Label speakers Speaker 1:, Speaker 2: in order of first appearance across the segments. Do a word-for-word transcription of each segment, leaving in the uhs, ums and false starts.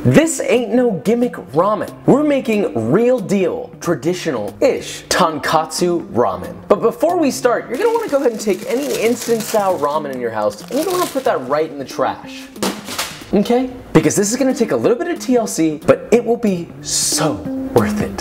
Speaker 1: This ain't no gimmick ramen. We're making real deal, traditional-ish Tonkotsu Ramen. But before we start, you're gonna wanna go ahead and take any instant style ramen in your house and you're gonna wanna put that right in the trash. Okay? Because this is gonna take a little bit of T L C, but it will be so worth it.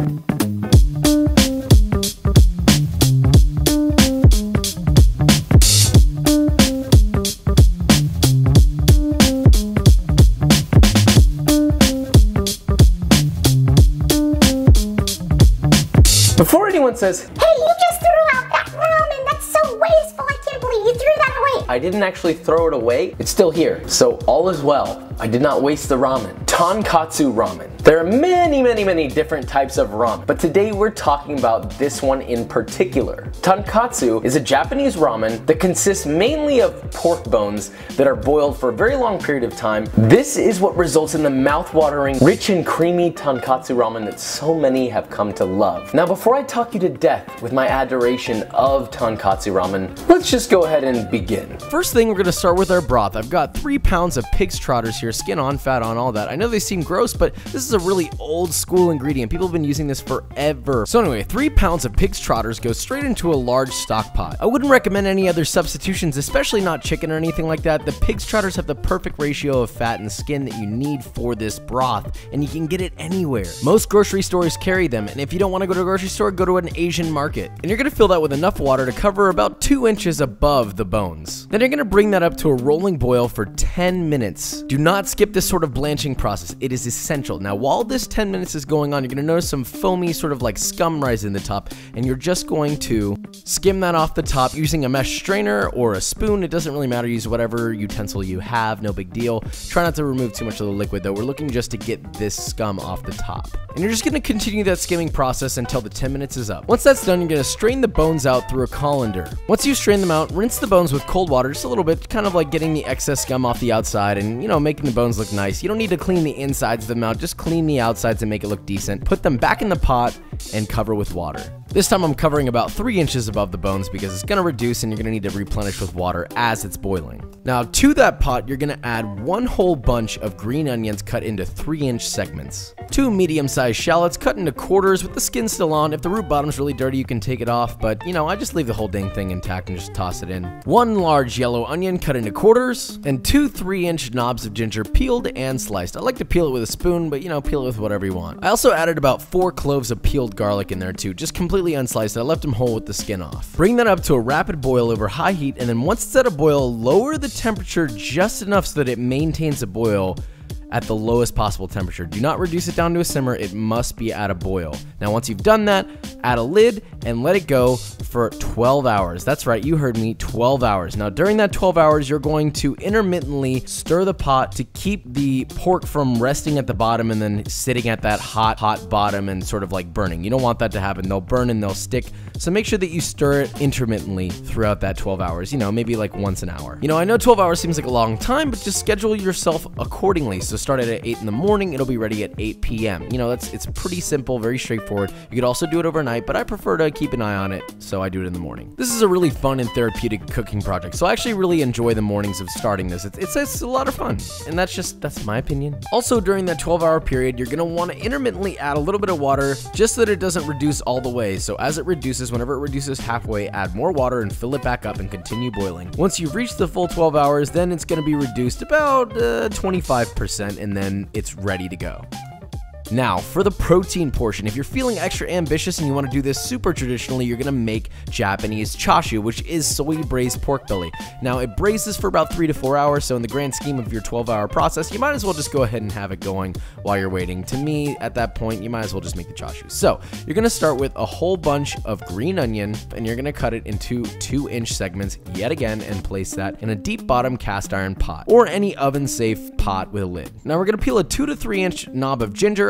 Speaker 1: Before anyone says,
Speaker 2: "Hey, you just threw out that ramen, that's so wasteful, I can't believe you threw that away."
Speaker 1: I didn't actually throw it away, it's still here, so all is well. I did not waste the ramen. Tonkotsu Ramen. There are many, many, many different types of ramen, but today we're talking about this one in particular. Tonkotsu is a Japanese ramen that consists mainly of pork bones that are boiled for a very long period of time. This is what results in the mouth-watering, rich and creamy Tonkotsu ramen that so many have come to love. Now, before I talk you to death with my adoration of Tonkotsu Ramen, let's just go ahead and begin.
Speaker 3: First thing, we're gonna start with our broth. I've got three pounds of pig's trotters here, skin on, fat on, all that. I know they seem gross, but this is a really old school ingredient. People have been using this forever. So anyway, three pounds of pig's trotters go straight into a large stock pot. I wouldn't recommend any other substitutions, especially not chicken or anything like that. The pig's trotters have the perfect ratio of fat and skin that you need for this broth, and you can get it anywhere. Most grocery stores carry them, and if you don't want to go to a grocery store, go to an Asian market. And you're gonna fill that with enough water to cover about two inches above the bones. Then you're gonna bring that up to a rolling boil for ten minutes. Do not skip this sort of blanching process. It is essential. Now, while this ten minutes is going on, you're gonna notice some foamy sort of like scum rise in the top, and you're just going to skim that off the top using a mesh strainer or a spoon. It doesn't really matter. Use whatever utensil you have, no big deal. Try not to remove too much of the liquid though. We're looking just to get this scum off the top. And you're just gonna continue that skimming process until the ten minutes is up. Once that's done, you're gonna strain the bones out through a colander. Once you strain them out, rinse the bones with cold water just a little bit, kind of like getting the excess scum off the outside and, you know, making the bones look nice. You don't need to clean the insides of them out, just clean the outsides and make it look decent. Put them back in the pot and cover with water. This time I'm covering about three inches above the bones because it's gonna reduce and you're gonna need to replenish with water as it's boiling. Now to that pot, you're gonna add one whole bunch of green onions cut into three inch segments. Two medium-sized shallots cut into quarters with the skin still on. If the root bottom's really dirty, you can take it off, but you know, I just leave the whole dang thing intact and just toss it in. One large yellow onion cut into quarters, and two three inch knobs of ginger peeled and sliced. I like to peel it with a spoon, but you know, peel it with whatever you want. I also added about four cloves of peeled garlic in there too, just completely unsliced. I left them whole with the skin off. Bring that up to a rapid boil over high heat, and then once it's at a boil, lower the temperature just enough so that it maintains a boil at the lowest possible temperature. Do not reduce it down to a simmer, it must be at a boil. Now once you've done that, add a lid and let it go for twelve hours. That's right, you heard me, twelve hours. Now during that twelve hours, you're going to intermittently stir the pot to keep the pork from resting at the bottom and then sitting at that hot, hot bottom and sort of like burning. You don't want that to happen. They'll burn and they'll stick. So make sure that you stir it intermittently throughout that twelve hours, you know, maybe like once an hour. You know, I know twelve hours seems like a long time, but just schedule yourself accordingly. So start it at eight in the morning, it'll be ready at eight p m You know, that's it's pretty simple, very straightforward. You could also do it overnight, but I prefer to keep an eye on it, so I do it in the morning. This is a really fun and therapeutic cooking project, so I actually really enjoy the mornings of starting this. It's, it's, it's a lot of fun, and that's just, that's my opinion. Also, during that twelve hour period, you're gonna wanna intermittently add a little bit of water, just so that it doesn't reduce all the way. So as it reduces, whenever it reduces halfway, add more water and fill it back up and continue boiling. Once you've reached the full twelve hours, then it's gonna be reduced about uh, twenty-five percent, and then it's ready to go. Now, for the protein portion, if you're feeling extra ambitious and you want to do this super traditionally, you're going to make Japanese chashu, which is soy braised pork belly. Now, it braises for about three to four hours, so in the grand scheme of your twelve hour process, you might as well just go ahead and have it going while you're waiting. To me, at that point, you might as well just make the chashu. So, you're going to start with a whole bunch of green onion, and you're going to cut it into two inch segments yet again, and place that in a deep bottom cast iron pot, or any oven safe pot with a lid. Now, we're going to peel a two to three inch knob of ginger.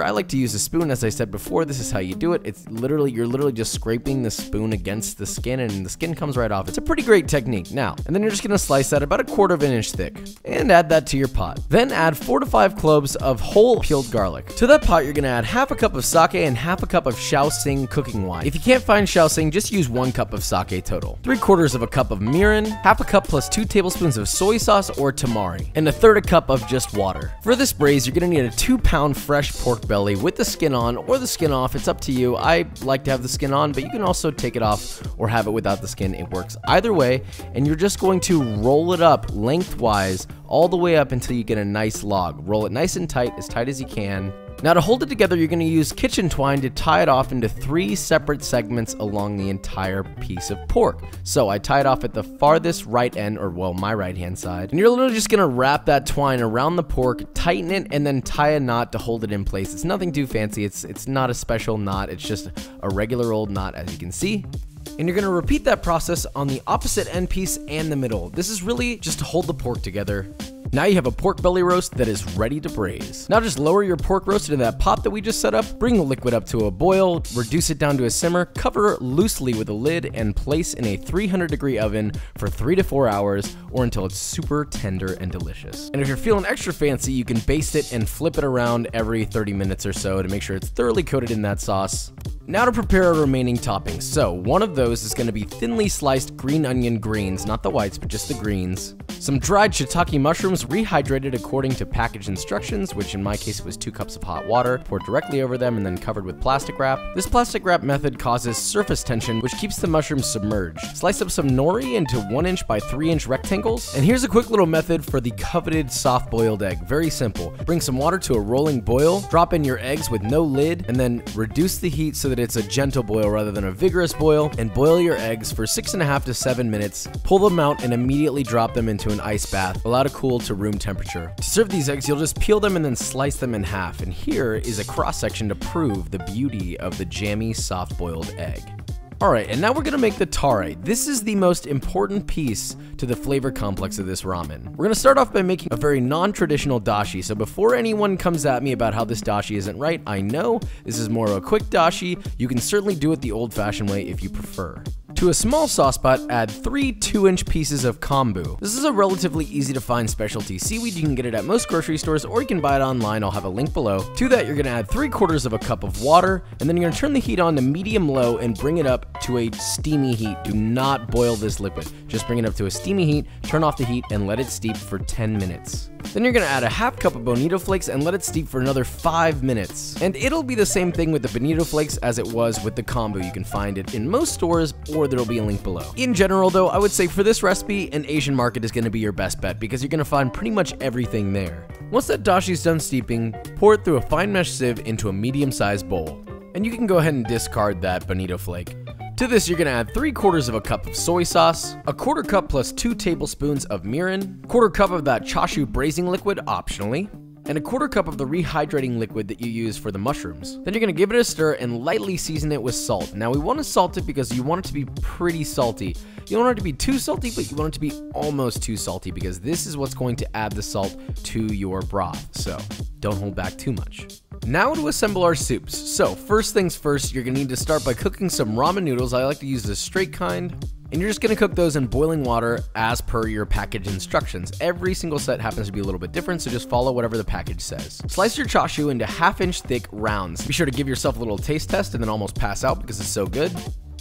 Speaker 3: I like to use a spoon, as I said before. This is how you do it. It's literally, you're literally just scraping the spoon against the skin and the skin comes right off. It's a pretty great technique. Now, and then you're just gonna slice that about a quarter of an inch thick and add that to your pot. Then add four to five cloves of whole peeled garlic. To that pot, you're gonna add half a cup of sake and half a cup of Shaoxing cooking wine. If you can't find Shaoxing, just use one cup of sake total. Three quarters of a cup of mirin, half a cup plus two tablespoons of soy sauce or tamari, and a third a cup of just water. For this braise, you're gonna need a two pound fresh pork belly with the skin on or the skin off. It's up to you. I like to have the skin on, but you can also take it off or have it without the skin. It works either way, and you're just going to roll it up lengthwise all the way up until you get a nice log. Roll it nice and tight, as tight as you can. Now, to hold it together, you're going to use kitchen twine to tie it off into three separate segments along the entire piece of pork. So I tie it off at the farthest right end, or well, my right hand side. And you're literally just going to wrap that twine around the pork, tighten it, and then tie a knot to hold it in place. It's nothing too fancy. It's, it's not a special knot. It's just a regular old knot, as you can see. And you're going to repeat that process on the opposite end piece and the middle. This is really just to hold the pork together. Now you have a pork belly roast that is ready to braise. Now just lower your pork roast into that pot that we just set up, bring the liquid up to a boil, reduce it down to a simmer, cover loosely with a lid, and place in a three hundred degree oven for three to four hours or until it's super tender and delicious. And if you're feeling extra fancy, you can baste it and flip it around every thirty minutes or so to make sure it's thoroughly coated in that sauce. Now to prepare our remaining toppings. So one of those is going to be thinly sliced green onion greens, not the whites, but just the greens. Some dried shiitake mushrooms rehydrated according to package instructions, which in my case was two cups of hot water, poured directly over them and then covered with plastic wrap. This plastic wrap method causes surface tension, which keeps the mushrooms submerged. Slice up some nori into one inch by three inch rectangles. And here's a quick little method for the coveted soft boiled egg. Very simple. Bring some water to a rolling boil, drop in your eggs with no lid, and then reduce the heat so that it's a gentle boil rather than a vigorous boil, and boil your eggs for six and a half to seven minutes. Pull them out and immediately drop them into an ice bath. Allow to cool to room temperature. To serve these eggs, you'll just peel them and then slice them in half. And here is a cross section to prove the beauty of the jammy soft boiled egg. Alright, and now we're gonna make the tare. This is the most important piece to the flavor complex of this ramen. We're gonna start off by making a very non-traditional dashi. So before anyone comes at me about how this dashi isn't right, I know this is more of a quick dashi. You can certainly do it the old-fashioned way if you prefer. To a small sauce pot, add three two inch pieces of kombu. This is a relatively easy to find specialty seaweed. You can get it at most grocery stores or you can buy it online. I'll have a link below. To that, you're gonna add three quarters of a cup of water, and then you're gonna turn the heat on to medium low and bring it up to a steamy heat. Do not boil this liquid. Just bring it up to a steamy heat, turn off the heat, and let it steep for ten minutes. Then you're gonna add a half cup of bonito flakes and let it steep for another five minutes. And it'll be the same thing with the bonito flakes as it was with the kombu. You can find it in most stores or there'll be a link below. In general though, I would say for this recipe, an Asian market is gonna be your best bet because you're gonna find pretty much everything there. Once that dashi's done steeping, pour it through a fine mesh sieve into a medium-sized bowl. And you can go ahead and discard that bonito flake. To this, you're gonna add three quarters of a cup of soy sauce, a quarter cup plus two tablespoons of mirin, quarter cup of that chashu braising liquid optionally, and a quarter cup of the rehydrating liquid that you use for the mushrooms. Then you're gonna give it a stir and lightly season it with salt. Now we wanna salt it because you want it to be pretty salty. You don't want it to be too salty, but you want it to be almost too salty because this is what's going to add the salt to your broth. So don't hold back too much. Now to assemble our soups. So first things first, you're gonna need to start by cooking some ramen noodles. I like to use the straight kind. And you're just gonna cook those in boiling water as per your package instructions. Every single set happens to be a little bit different, so just follow whatever the package says. Slice your chashu into half inch thick rounds. Be sure to give yourself a little taste test and then almost pass out because it's so good.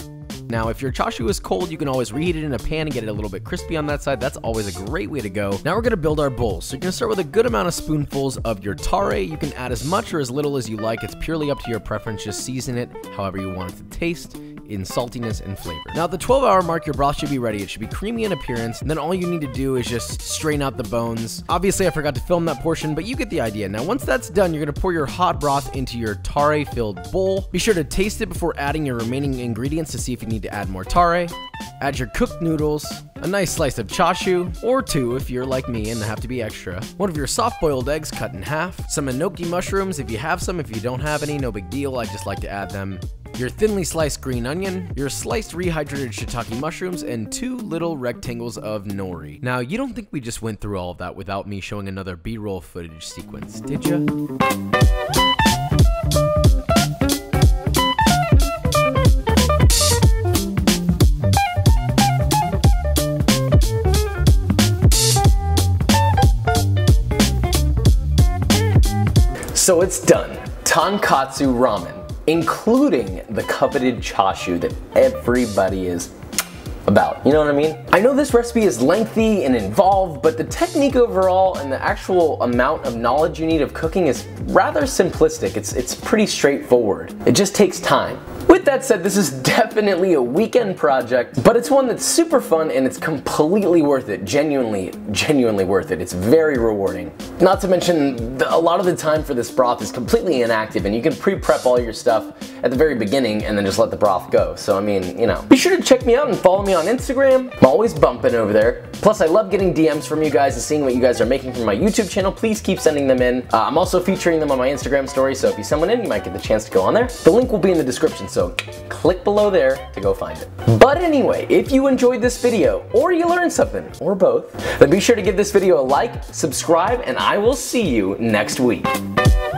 Speaker 3: Now, if your chashu is cold, you can always reheat it in a pan and get it a little bit crispy on that side. That's always a great way to go. Now we're gonna build our bowls. So you're gonna start with a good amount of spoonfuls of your tare. You can add as much or as little as you like. It's purely up to your preference. Just season it however you want it to taste in saltiness and flavor. Now at the twelve hour mark, your broth should be ready. It should be creamy in appearance, and then all you need to do is just strain out the bones. Obviously, I forgot to film that portion, but you get the idea. Now, once that's done, you're gonna pour your hot broth into your tare-filled bowl. Be sure to taste it before adding your remaining ingredients to see if you need to add more tare. Add your cooked noodles, a nice slice of chashu, or two if you're like me and have to be extra, one of your soft-boiled eggs cut in half, some enoki mushrooms if you have some. If you don't have any, no big deal, I just like to add them. Your thinly sliced green onion, your sliced rehydrated shiitake mushrooms, and two little rectangles of nori. Now, you don't think we just went through all of that without me showing another B-roll footage sequence, did ya?
Speaker 1: So it's done. Tonkotsu Ramen, including the coveted chashu that everybody is about. You know what I mean? I know this recipe is lengthy and involved, but the technique overall and the actual amount of knowledge you need of cooking is rather simplistic. It's, it's pretty straightforward. It just takes time. With that said, this is definitely a weekend project, but it's one that's super fun and it's completely worth it. Genuinely, genuinely worth it. It's very rewarding. Not to mention, a lot of the time for this broth is completely inactive and you can pre-prep all your stuff at the very beginning and then just let the broth go. So I mean, you know. Be sure to check me out and follow me on Instagram. I'm always bumping over there. Plus I love getting D Ms from you guys and seeing what you guys are making from my YouTube channel. Please keep sending them in. Uh, I'm also featuring them on my Instagram story, so if you send one in, you might get the chance to go on there. The link will be in the description, so click below there to go find it. But anyway, if you enjoyed this video, or you learned something, or both, then be sure to give this video a like, subscribe, and I will see you next week.